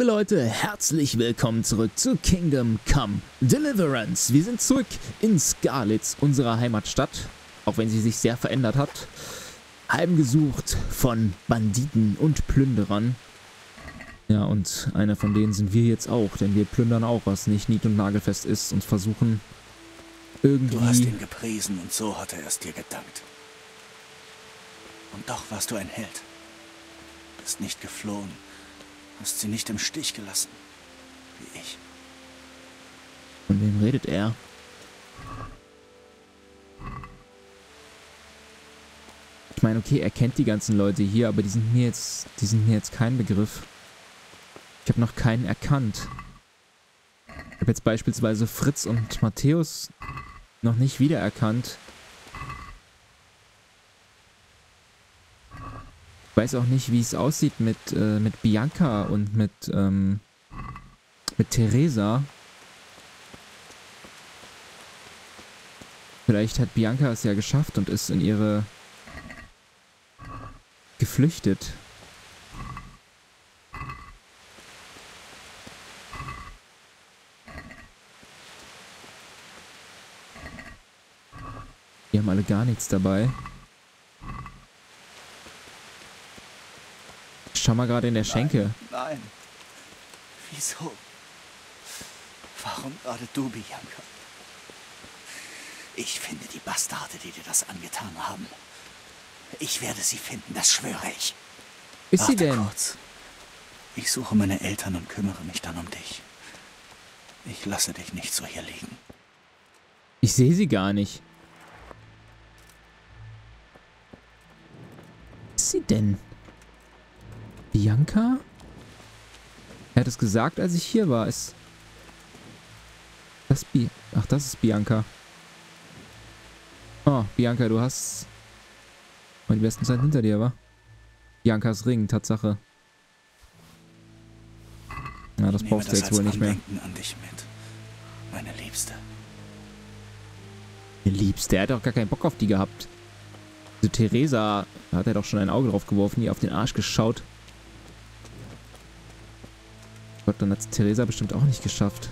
Leute, herzlich willkommen zurück zu Kingdom Come Deliverance. Wir sind zurück in Skalitz, unserer Heimatstadt, auch wenn sie sich sehr verändert hat. Heimgesucht von Banditen und Plünderern. Ja, und einer von denen sind wir jetzt auch, denn wir plündern auch, was nicht nied- und nagelfest ist und versuchen irgendwie... Du hast ihn gepriesen und so hat er es dir gedankt. Und doch warst du ein Held. Bist nicht geflohen, hast sie nicht im Stich gelassen, wie ich. Von wem redet er? Ich meine, okay, er kennt die ganzen Leute hier, aber die sind mir jetzt kein Begriff. Ich habe noch keinen erkannt. Ich habe jetzt beispielsweise Fritz und Matthäus noch nicht wiedererkannt. Ich weiß auch nicht, wie es aussieht mit Bianca und mit Theresa. Vielleicht hat Bianca es ja geschafft und ist in ihre geflüchtet. Die haben alle gar nichts dabei. Ich schau mal gerade in der Schenke. Nein. Wieso? Warum gerade du, Bianca? Ich finde die Bastarde, die dir das angetan haben. Ich werde sie finden, das schwöre ich. Ist sie Warte denn? kurz. Ich suche meine Eltern und kümmere mich dann um dich. Ich lasse dich nicht so hier liegen. Ich sehe sie gar nicht. Ist sie denn? Bianca? Er hat es gesagt, als ich hier war. Ach, das ist Bianca. Oh, Bianca, du hast... die besten Zeit hinter dir, wa? Biancas Ring, Tatsache. Ja, das brauchst du jetzt wohl nicht mehr. Andenken an dich mit, meine Liebste. Der Liebste, der hat doch gar keinen Bock auf die gehabt. Also Theresa, da hat er doch schon ein Auge drauf geworfen, die auf den Arsch geschaut. Gott, dann hat es Theresa bestimmt auch nicht geschafft.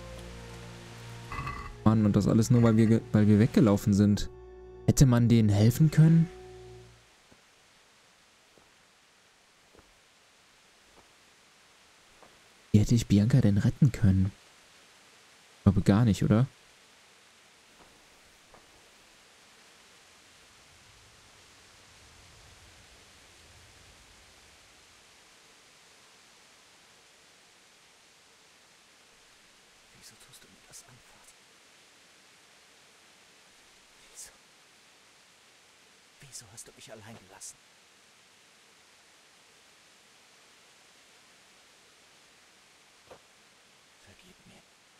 Mann, und das alles nur, weil wir weggelaufen sind. Hätte man denen helfen können? Wie hätte ich Bianca denn retten können? Ich glaube gar nicht, oder? Wieso tust du mir das an, Vater? Wieso hast du mich allein gelassen? Vergib mir.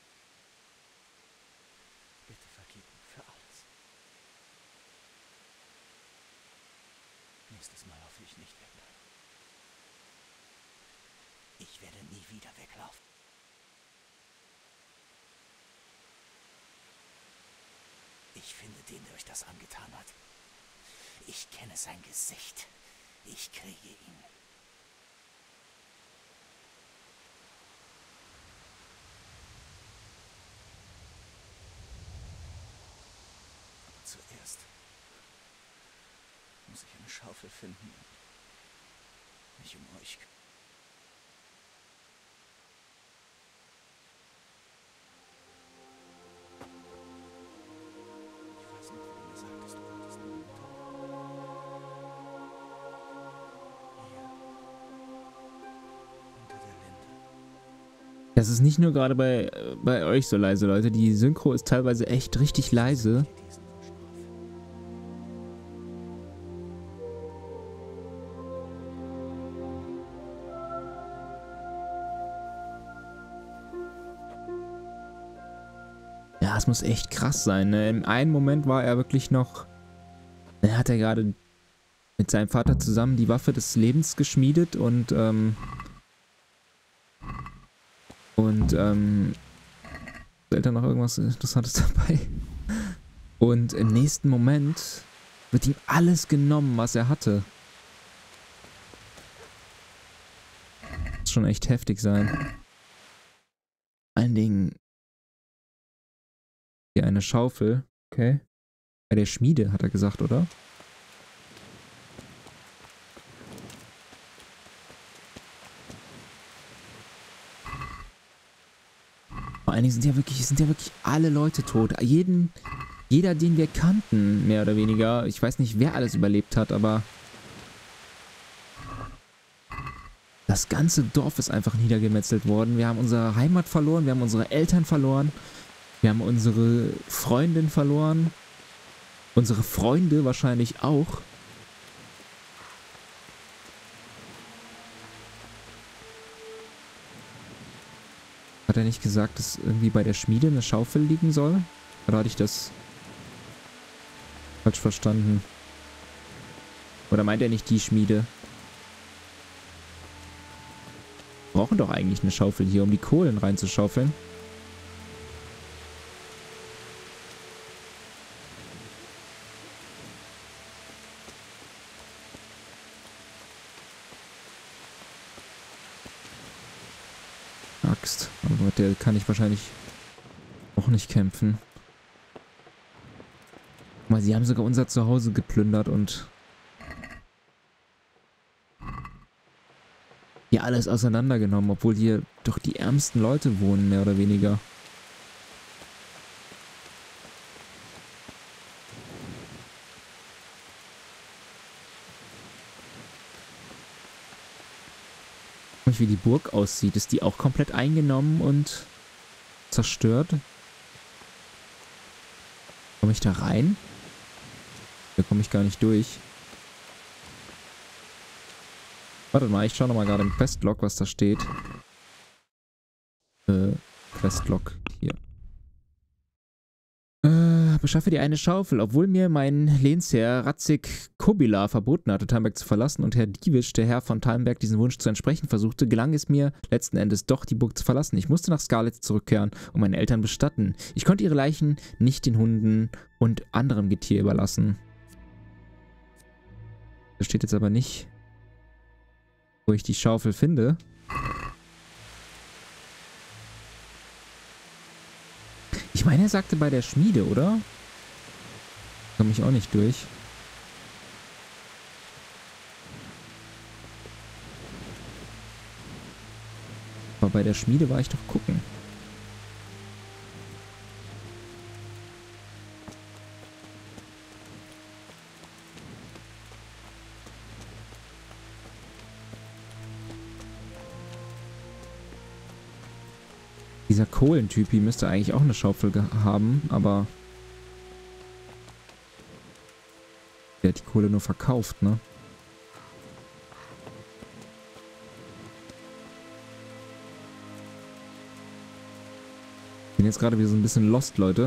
Bitte vergib mir für alles. Nächstes Mal laufe ich nicht weg. Ich werde nie wieder weglaufen. Ich finde den, der euch das angetan hat. Ich kenne sein Gesicht. Ich kriege ihn. Aber zuerst muss ich eine Schaufel finden und mich um euch kümmern. Ich weiß nicht, wie du mir sagtest, du wolltest eine Mutter. Hier. Unter der Linde. Das ist nicht nur gerade bei euch so leise, Leute. Die Synchro ist teilweise echt richtig leise. Dir diesen Wunsch noch erfüllen. Ja, es muss echt krass sein, ne? Im einen Moment war er wirklich noch... Er hat ja gerade mit seinem Vater zusammen die Waffe des Lebens geschmiedet und ist da noch irgendwas Interessantes dabei? Und im nächsten Moment wird ihm alles genommen, was er hatte. schon echt heftig sein. Vor allen Dingen hier eine Schaufel. Okay. Bei der Schmiede, hat er gesagt, oder? Vor allen Dingen sind ja wirklich alle Leute tot. Jeder, den wir kannten, mehr oder weniger. Ich weiß nicht, wer alles überlebt hat, aber das ganze Dorf ist einfach niedergemetzelt worden. Wir haben unsere Heimat verloren, wir haben unsere Eltern verloren, wir haben unsere Freundin verloren, unsere Freunde wahrscheinlich auch. Hat er nicht gesagt, dass irgendwie bei der Schmiede eine Schaufel liegen soll? Oder hatte ich das falsch verstanden? Oder meint er nicht die Schmiede? Wir brauchen doch eigentlich eine Schaufel hier, um die Kohlen reinzuschaufeln. Axt. Aber mit der kann ich wahrscheinlich auch nicht kämpfen. Guck mal, sie haben sogar unser Zuhause geplündert und hier alles auseinandergenommen, obwohl hier doch die ärmsten Leute wohnen, mehr oder weniger. Guck mal, wie die Burg aussieht. Ist die auch komplett eingenommen und zerstört? Komme ich da rein? Da komme ich gar nicht durch. Warte mal, ich schaue nochmal gerade im Questlog, was da steht. Questlog hier. Beschaffe dir eine Schaufel. Obwohl mir mein Lehnsherr Radzig Kobila verboten hatte, Talmberg zu verlassen und Herr Diewisch, der Herr von Talmberg, diesen Wunsch zu entsprechen versuchte, gelang es mir letzten Endes doch, die Burg zu verlassen. Ich musste nach Skalitz zurückkehren und meine Eltern bestatten. Ich konnte ihre Leichen nicht den Hunden und anderem Getier überlassen. Da steht jetzt aber nicht, wo ich die Schaufel finde. Ich meine, er sagte bei der Schmiede, oder? Komme ich auch nicht durch. Aber bei der Schmiede war ich doch gucken. Dieser Kohlentypi müsste eigentlich auch eine Schaufel haben, aber der hat die Kohle nur verkauft, ne? Ich bin jetzt gerade wieder so ein bisschen lost, Leute.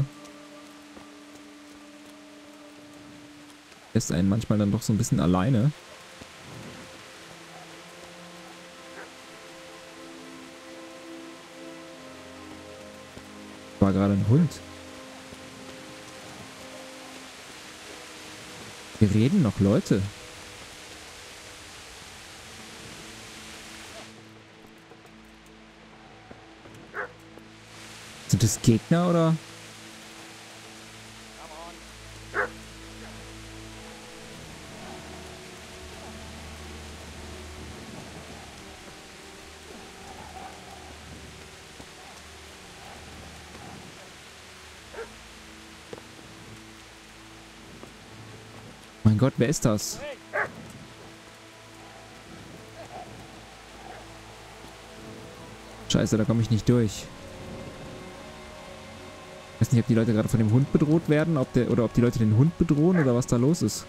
Lässt einen manchmal dann doch so ein bisschen alleine. War gerade ein Hund. Wir reden noch, Leute. Sind das Gegner oder? Mein Gott, wer ist das? Scheiße, da komme ich nicht durch. Ich weiß nicht, ob die Leute gerade von dem Hund bedroht werden, ob die Leute den Hund bedrohen oder was da los ist.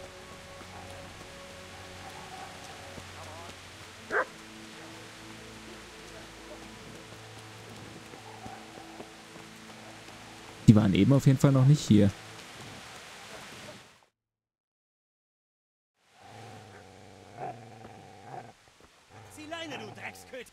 Die waren eben auf jeden Fall noch nicht hier. Zieh Leine, du Drecksköt!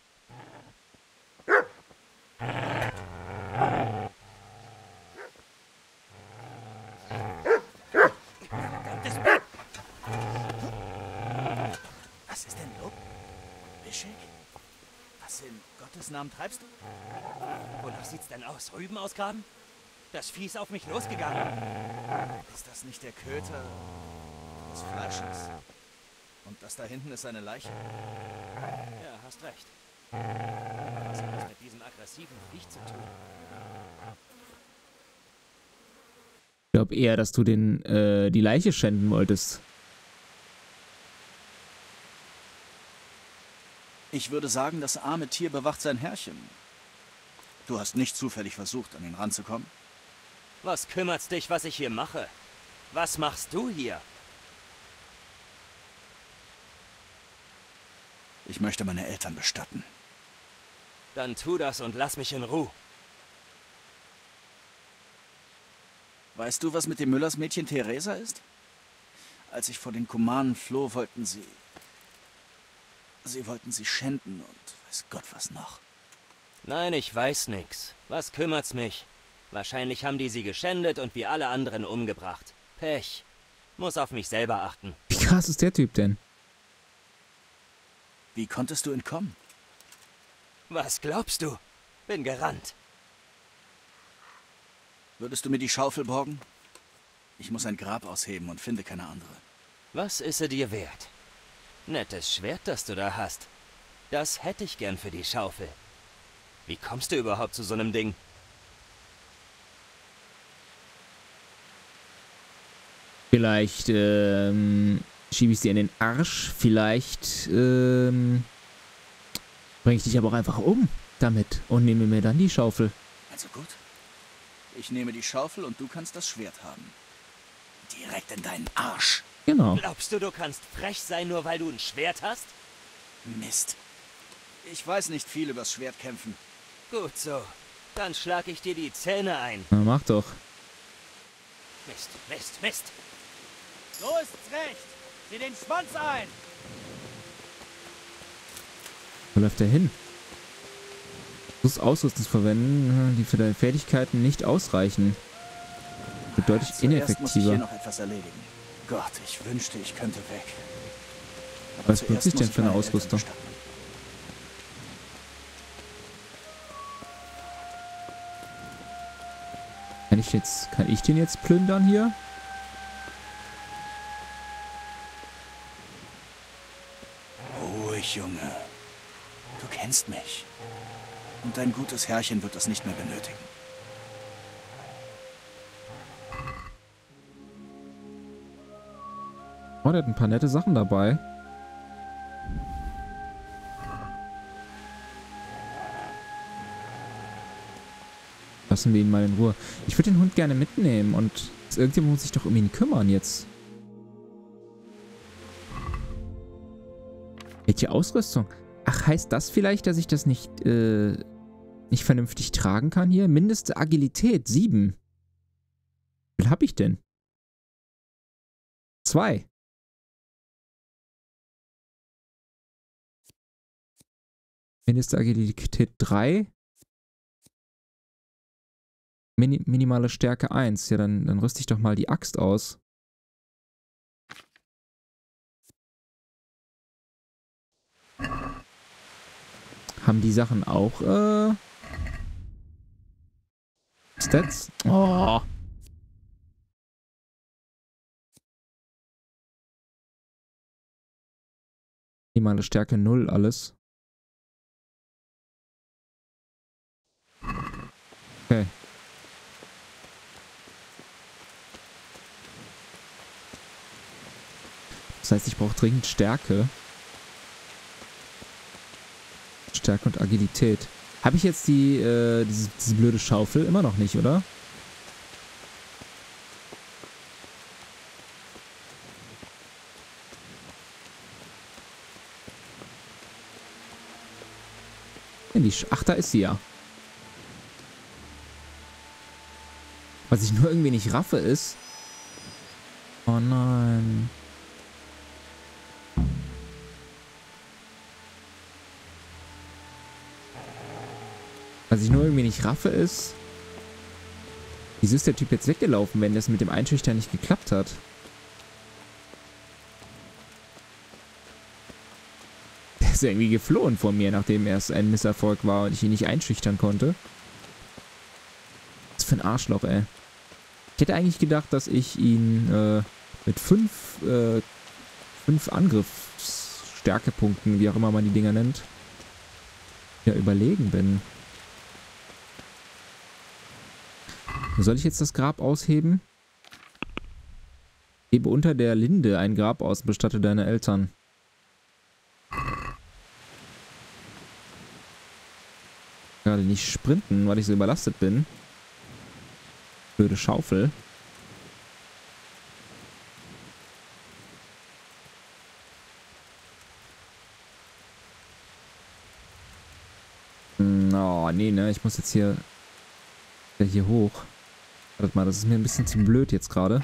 Was ist denn los? Bischek? Was in Gottes Namen treibst du? Wonach sieht's denn aus? Rüben ausgraben? Das Vieh ist auf mich losgegangen. Ist das nicht der Köter des Fleisches? Und das da hinten ist seine Leiche? Ja, hast recht. Was hat das mit diesem aggressiven Viech zu tun? Ich glaube eher, dass du die Leiche schänden wolltest. Ich würde sagen, das arme Tier bewacht sein Herrchen. Du hast nicht zufällig versucht, an ihn ranzukommen? Was kümmert's dich, was ich hier mache? Was machst du hier? Ich möchte meine Eltern bestatten. Dann tu das und lass mich in Ruhe. Weißt du, was mit dem Müllersmädchen Theresa ist? Als ich vor den Kumanen floh, wollten sie wollten sie schänden und weiß Gott was noch. Nein, ich weiß nix. Was kümmert's mich? Wahrscheinlich haben die sie geschändet und wie alle anderen umgebracht. Pech. Muss auf mich selber achten. Wie krass ist der Typ denn? Wie konntest du entkommen? Was glaubst du? Bin gerannt. Würdest du mir die Schaufel borgen? Ich muss ein Grab ausheben und finde keine andere. Was ist sie dir wert? Nettes Schwert, das du da hast. Das hätte ich gern für die Schaufel. Wie kommst du überhaupt zu so einem Ding? Vielleicht schiebe ich sie in den Arsch. Vielleicht bringe ich dich aber auch einfach um damit und nehme mir dann die Schaufel. Also gut. Ich nehme die Schaufel und du kannst das Schwert haben. Direkt in deinen Arsch. Genau. Glaubst du, du kannst frech sein, nur weil du ein Schwert hast? Mist. Ich weiß nicht viel übers Schwertkämpfen. Gut so. Dann schlag ich dir die Zähne ein. Na, mach doch. Mist, Mist, Mist. So ist's recht. Sieh den Schwanz ein. Wo läuft der hin? Du musst Ausrüstung verwenden, die für deine Fertigkeiten nicht ausreichen. Wird deutlich Zuerst muss ich hier ineffektiver. noch etwas erledigen. Gott, ich wünschte, ich könnte weg. Aber Was benutze ich zuerst denn muss für eine meine Eltern Ausrüstung? bestatten. Kann ich den jetzt plündern hier? Ruhig, Junge. Du kennst mich. Und dein gutes Herrchen wird das nicht mehr benötigen. Oh, der hat ein paar nette Sachen dabei. Lassen wir ihn mal in Ruhe. Ich würde den Hund gerne mitnehmen und irgendjemand muss sich doch um ihn kümmern jetzt. Welche Ausrüstung? Ach, heißt das vielleicht, dass ich das nicht vernünftig tragen kann hier? Mindeste Agilität 7. Wie viel habe ich denn? 2. Mindeste Agilität 3. Minimale Stärke 1. Ja, dann rüste ich doch mal die Axt aus. Haben die Sachen auch, Stats? Oh. Minimale Stärke 0, alles. Okay. Das heißt, ich brauche dringend Stärke. Stärke und Agilität. Habe ich jetzt diese blöde Schaufel? Immer noch nicht, oder? Ach, da ist sie ja. Was ich nur irgendwie nicht raffe ist... Oh nein. Was ich nur irgendwie nicht raffe ist... Wieso ist der Typ jetzt weggelaufen, wenn das mit dem Einschüchtern nicht geklappt hat? Der ist irgendwie geflohen vor mir, nachdem er ein Misserfolg war und ich ihn nicht einschüchtern konnte. Was für ein Arschloch, ey. Ich hätte eigentlich gedacht, dass ich ihn mit 5 Angriffsstärkepunkten, wie auch immer man die Dinger nennt, ja überlegen bin. Soll ich jetzt das Grab ausheben? Hebe unter der Linde ein Grab aus und bestatte deine Eltern. Gerade nicht sprinten, weil ich so überlastet bin. Blöde Schaufel. Oh, nee, ne? Ich muss jetzt hier hoch. Warte mal, das ist mir ein bisschen zu blöd jetzt gerade.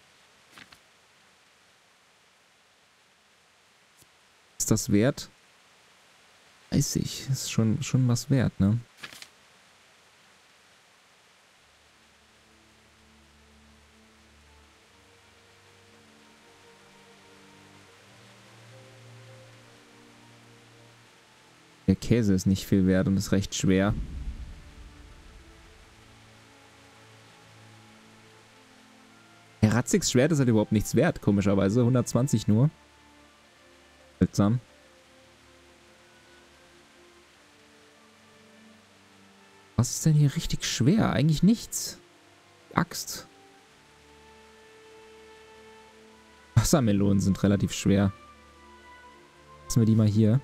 Ist das wert? Weiß ich. Ist schon was wert, ne? Der Käse ist nicht viel wert und ist recht schwer. Der Ratzigs Schwert ist halt überhaupt nichts wert, komischerweise. 120 nur. Seltsam. Was ist denn hier richtig schwer? Eigentlich nichts. Die Axt. Wassermelonen sind relativ schwer. Lassen wir die mal hier.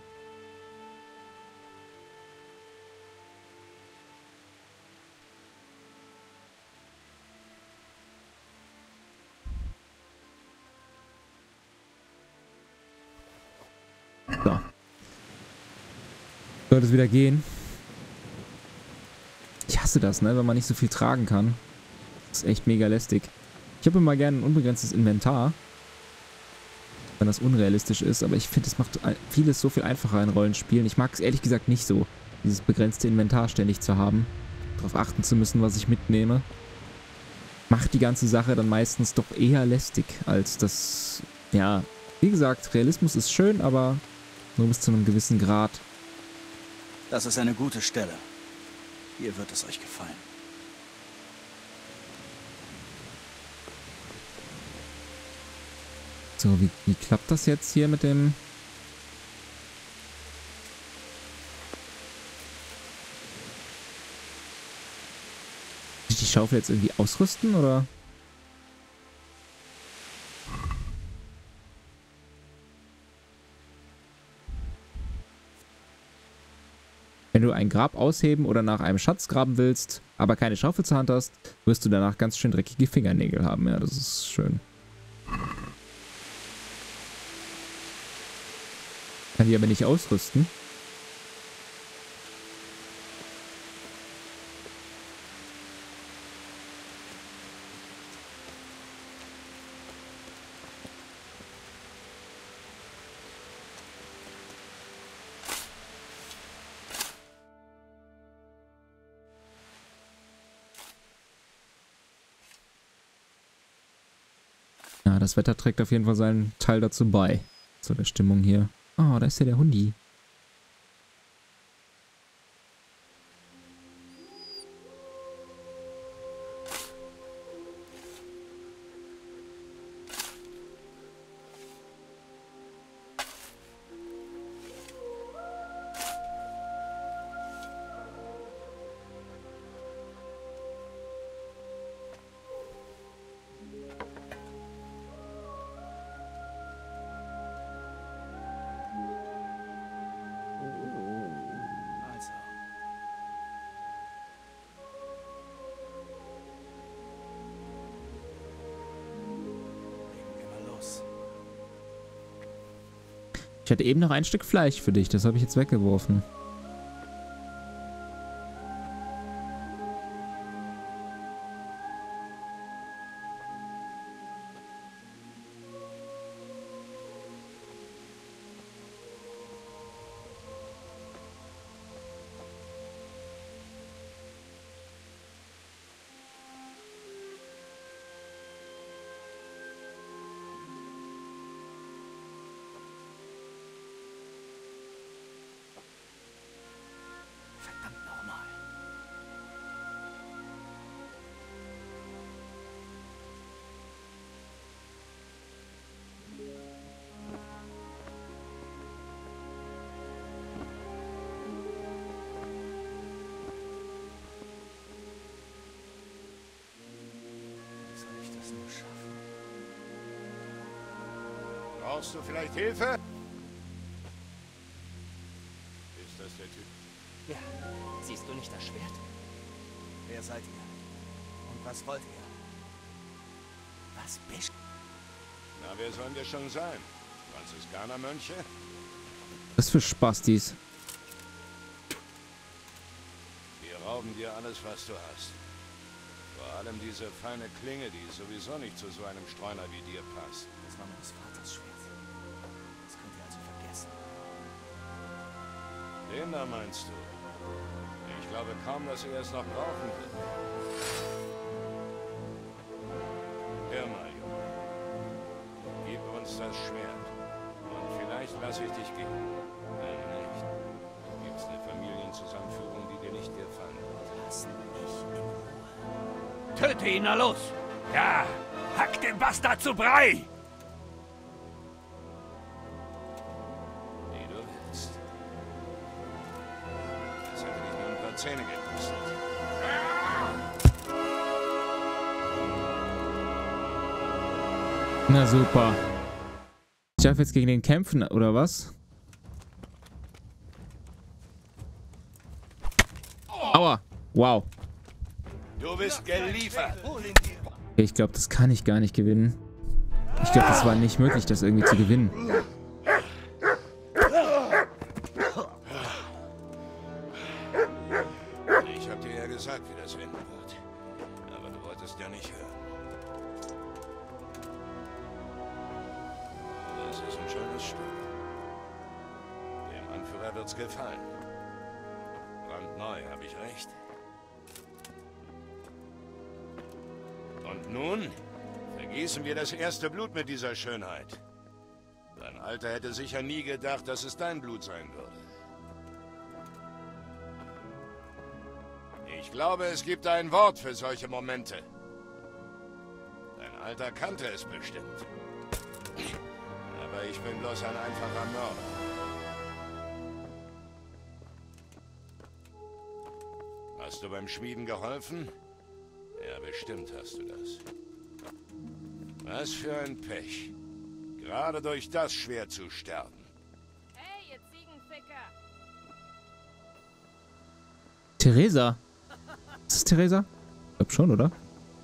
So. Sollte es wieder gehen. Ich hasse das, ne? Wenn man nicht so viel tragen kann. Das ist echt mega lästig. Ich habe immer gerne ein unbegrenztes Inventar. Wenn das unrealistisch ist. Aber ich finde, es macht vieles so viel einfacher in Rollenspielen. Ich mag es ehrlich gesagt nicht so, dieses begrenzte Inventar ständig zu haben. Darauf achten zu müssen, was ich mitnehme. Macht die ganze Sache dann meistens doch eher lästig, als das... Ja, wie gesagt, Realismus ist schön, aber nur bis zu einem gewissen Grad. Das ist eine gute Stelle. Hier wird es euch gefallen. So, wie klappt das jetzt hier mit dem... Muss ich die Schaufel jetzt irgendwie ausrüsten, oder? Wenn du ein Grab ausheben oder nach einem Schatz graben willst, aber keine Schaufel zur Hand hast, wirst du danach ganz schön dreckige Fingernägel haben. Ja, das ist schön. Kann die aber nicht ausrüsten. Ja, das Wetter trägt auf jeden Fall seinen Teil dazu bei. Zu der Stimmung hier. Oh, da ist ja der Hundi. Also, legen wir mal los. Ich hatte eben noch ein Stück Fleisch für dich. Das habe ich jetzt weggeworfen. nur schaffen. Brauchst du vielleicht Hilfe? Ist das der Typ? Ja, siehst du nicht das Schwert? Wer seid ihr? Und was wollt ihr? Was bist Na, wer sollen wir schon sein? Franziskanermönche? Was für Spastis. Wir rauben dir alles, was du hast. Vor allem diese feine Klinge, die sowieso nicht zu so einem Streuner wie dir passt. Das war meines Vaters Schwert. Das könnt ihr also vergessen. Den da meinst du? Ich glaube kaum, dass er es noch brauchen wird. Hör mal, Junge. Gib uns das Schwert. Und vielleicht lasse ich dich gehen. Wenn nicht, gibt's eine Familienzusammenführung, die dir nicht gefallen wird. Lass mich in Ruhe. Töte ihn, na los! Ja, hack den Bastard zu Brei! Wie du willst. Das hätte dich nur ein paar Zähne gekostet. Na super. Ich darf jetzt gegen den kämpfen, oder was? Aua. Wow. Du bist geliefert. Okay, ich glaube, das kann ich gar nicht gewinnen. Ich glaube, das war nicht möglich, das irgendwie zu gewinnen. Ich hab dir ja gesagt, wie das enden wird. Aber du wolltest ja nicht hören. Das ist ein schönes Stück. Dem Anführer wird's gefallen. Brandneu, habe ich recht? Und nun vergießen wir das erste Blut mit dieser Schönheit. Dein Alter hätte sicher nie gedacht, dass es dein Blut sein würde. Ich glaube, es gibt ein Wort für solche Momente. Dein Alter kannte es bestimmt. Aber ich bin bloß ein einfacher Mörder. Hast du beim Schmieden geholfen? Ja, bestimmt hast du das. Was für ein Pech. Gerade durch das Schwert zu sterben. Hey, ihr Ziegenficker! Theresa. Ist es Theresa? Ich glaube schon, oder?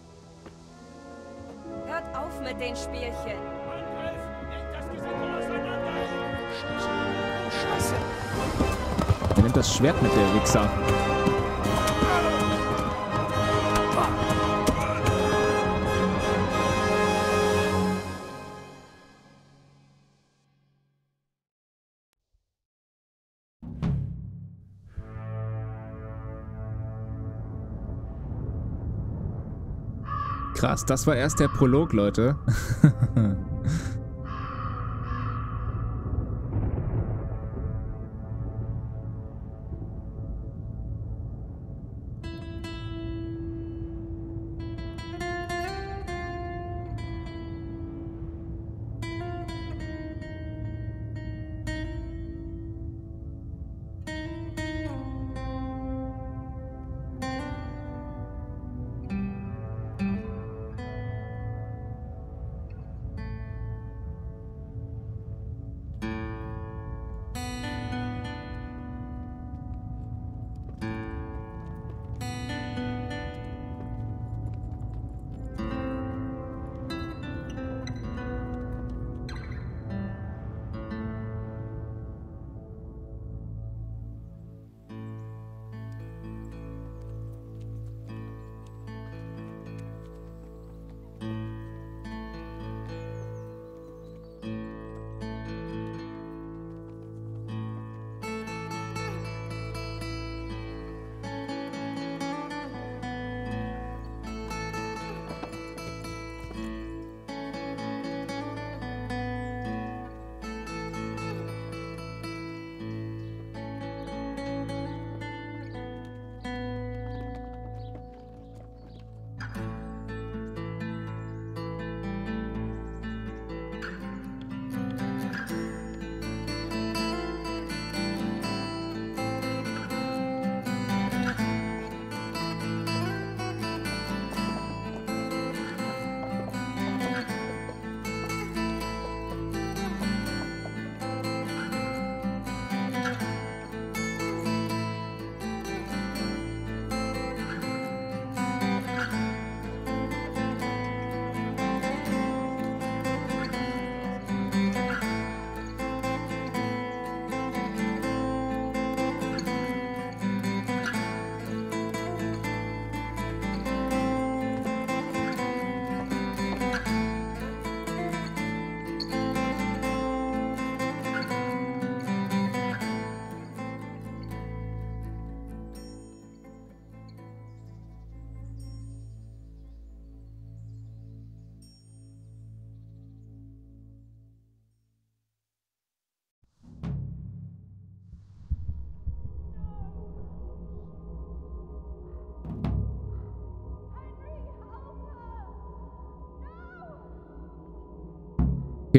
Hört auf mit den Spielchen! Scheiße. Er nimmt das Schwert mit, der Wichser. Krass, das war erst der Prolog, Leute.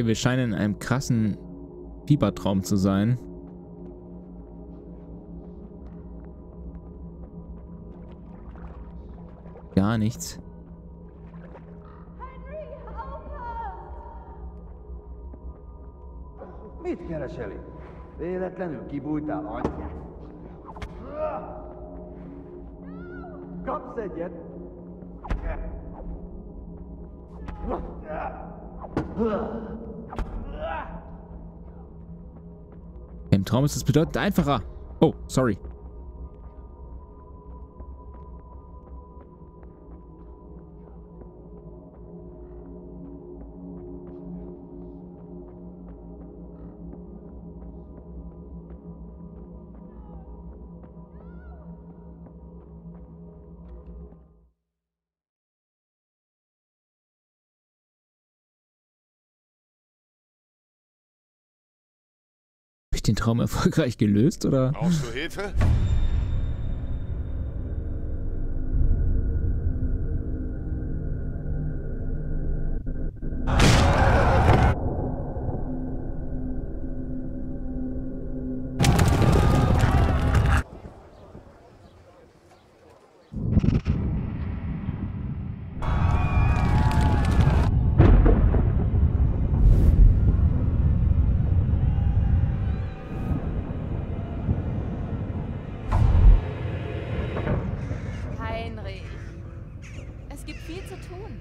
Okay, wir scheinen in einem krassen Fiebertraum zu sein. Gar nichts. Mit kereseli? Véletlenül kibújtál anyját? Kapsz egyet? Im Traum ist es bedeutend einfacher. Oh, sorry. Den Traum erfolgreich gelöst, oder? Brauchst du Hilfe? Es gibt viel zu tun.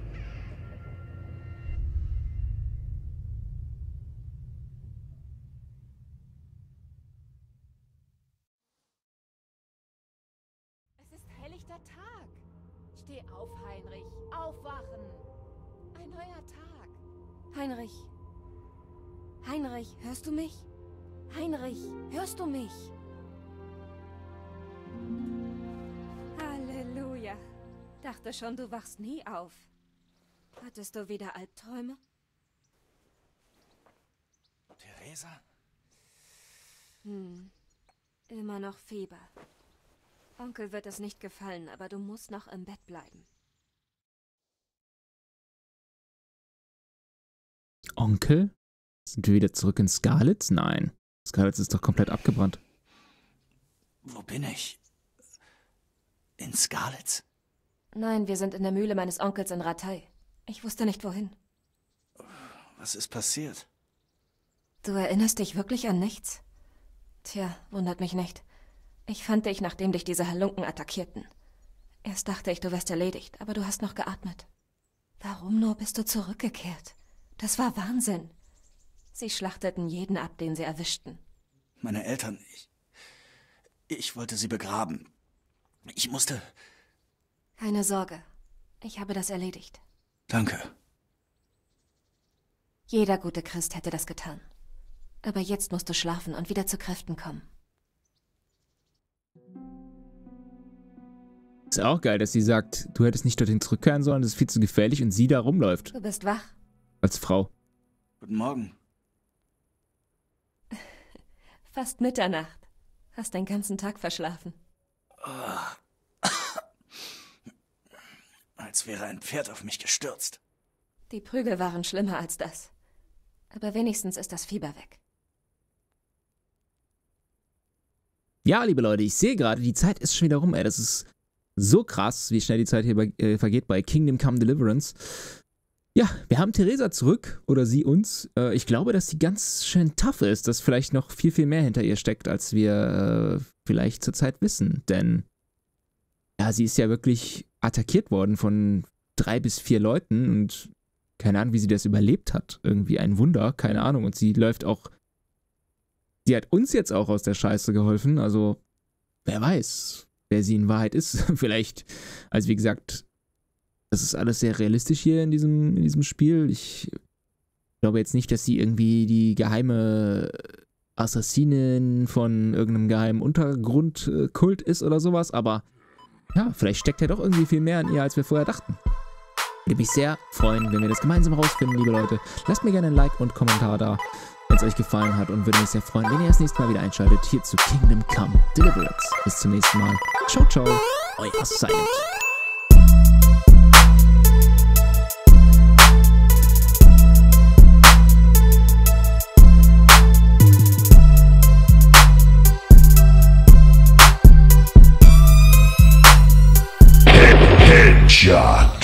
Es ist helllichter Tag. Steh auf, Heinrich. Aufwachen. Ein neuer Tag. Heinrich. Heinrich, hörst du mich? Heinrich, hörst du mich? Halleluja. Dachte schon, du wachst nie auf. Hattest du wieder Albträume? Theresa? Immer noch Fieber. Onkel wird es nicht gefallen, aber du musst noch im Bett bleiben. Onkel? Sind wir wieder zurück in Skalitz? Nein. Skalitz ist doch komplett abgebrannt. Wo bin ich? In Skalitz? Nein, wir sind in der Mühle meines Onkels in Ratay. Ich wusste nicht, wohin. Was ist passiert? Du erinnerst dich wirklich an nichts? Tja, wundert mich nicht. Ich fand dich, nachdem dich diese Halunken attackierten. Erst dachte ich, du wärst erledigt, aber du hast noch geatmet. Warum nur bist du zurückgekehrt? Das war Wahnsinn. Sie schlachteten jeden ab, den sie erwischten. Meine Eltern, ich wollte sie begraben. Ich musste... Keine Sorge. Ich habe das erledigt. Danke. Jeder gute Christ hätte das getan. Aber jetzt musst du schlafen und wieder zu Kräften kommen. Ist auch geil, dass sie sagt, du hättest nicht dorthin zurückkehren sollen, das ist viel zu gefährlich und sie da rumläuft. Du bist wach. Als Frau. Guten Morgen. Fast Mitternacht. Hast den ganzen Tag verschlafen. Als wäre ein Pferd auf mich gestürzt. Die Prügel waren schlimmer als das. Aber wenigstens ist das Fieber weg. Ja, liebe Leute, ich sehe gerade, die Zeit ist schon wieder rum, ey. Das ist so krass, wie schnell die Zeit hier vergeht bei Kingdom Come Deliverance. Ja, wir haben Theresa zurück, oder sie uns. Ich glaube, dass sie ganz schön tough ist, dass vielleicht noch viel, viel mehr hinter ihr steckt, als wir vielleicht zurzeit wissen. Denn, ja, sie ist ja wirklich attackiert worden von 3 bis 4 Leuten und keine Ahnung, wie sie das überlebt hat. Irgendwie ein Wunder, keine Ahnung. Und sie läuft auch, sie hat uns jetzt auch aus der Scheiße geholfen, also wer weiß, wer sie in Wahrheit ist. Vielleicht, also wie gesagt, das ist alles sehr realistisch hier in diesem Spiel. Ich glaube jetzt nicht, dass sie irgendwie die geheime Assassinin von irgendeinem geheimen Untergrundkult ist oder sowas, aber ja, vielleicht steckt ja doch irgendwie viel mehr an ihr, als wir vorher dachten. Würde mich sehr freuen, wenn wir das gemeinsam rausfinden, liebe Leute. Lasst mir gerne ein Like und Kommentar da, wenn es euch gefallen hat, und würde mich sehr freuen, wenn ihr das nächste Mal wieder einschaltet hier zu Kingdom Come Deliverance. Bis zum nächsten Mal. Ciao, ciao. Euer Silent. Ninja.